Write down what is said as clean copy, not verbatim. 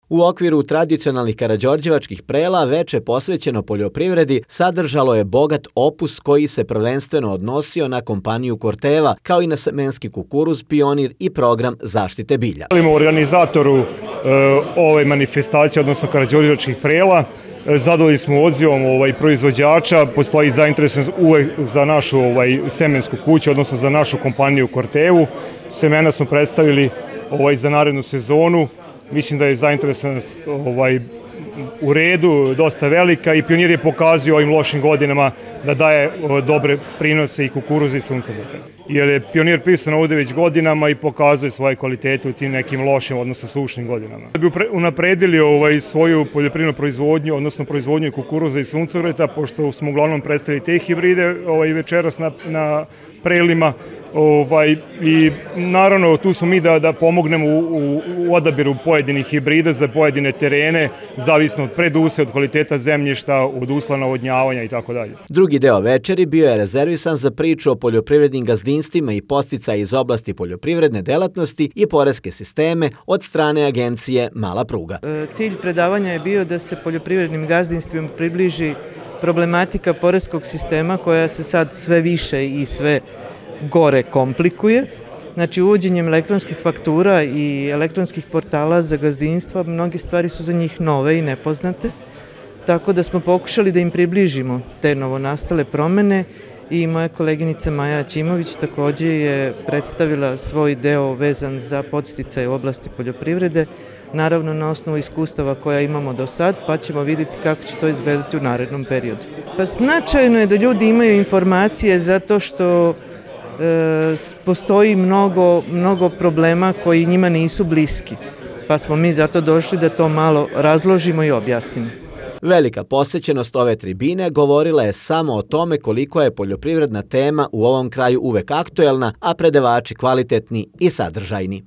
U okviru tradicionalnih karađorđevačkih prela veče posvećeno poljoprivredi sadržalo je bogat opus koji se prvenstveno odnosio na kompaniju Corteva, kao i na semenski kukuruz, pionir i program zaštite bilja. Želimo organizatoru ove manifestacije, odnosno karađorđevačkih prela. Zadovoljni smo odzivom proizvođača, postoji zainteresovanost uvek za našu semensku kuću, odnosno za našu kompaniju Cortevu. Semena smo predstavili za narednu sezonu. Mislim da je zainteresovanost u redu, dosta velika, i Pionir je pokazio ovim lošim godinama da daje dobre prinose i kukuruza i suncokreta. Jer je Pionir pisan ovde već godinama i pokazuje svoje kvalitete u tim nekim lošim, odnosno sušnim godinama. Da bi unapredili svoju poljoprivrednu proizvodnju, odnosno proizvodnju kukuruza i suncokreta, pošto smo uglavnom predstavili te hibride večeras na prelima, i naravno tu smo mi da pomognemo u odabiru pojedinih hibrida za pojedine terene, zavisno od preduse, od kvaliteta zemljišta, od uslova navodnjavanja i tako dalje. Drugi deo večeri bio je rezervisan za priču o poljoprivrednim gazdinstvima i podsticaji iz oblasti poljoprivredne delatnosti i poreske sisteme od strane agencije Mala pruga. Cilj predavanja je bio da se poljoprivrednim gazdinstvima približi problematika poreskog sistema koja se sad sve više i sve gore komplikuje. Znači, uvođenjem elektronskih faktura i elektronskih portala za gazdinstva, mnoge stvari su za njih nove i nepoznate, tako da smo pokušali da im približimo te novonastale promene, i moja koleginica Maja Ćimović takođe je predstavila svoj deo vezan za podsticaje u oblasti poljoprivrede, naravno na osnovu iskustava koja imamo do sad, pa ćemo vidjeti kako će to izgledati u narednom periodu. Značajno je da ljudi imaju informacije zato što postoji mnogo problema koji njima nisu bliski, pa smo mi zato došli da to malo razložimo i objasnimo. Velika posvećenost ove tribine govorila je samo o tome koliko je poljoprivredna tema u ovom kraju uvek aktuelna, a predavači kvalitetni i sadržajni.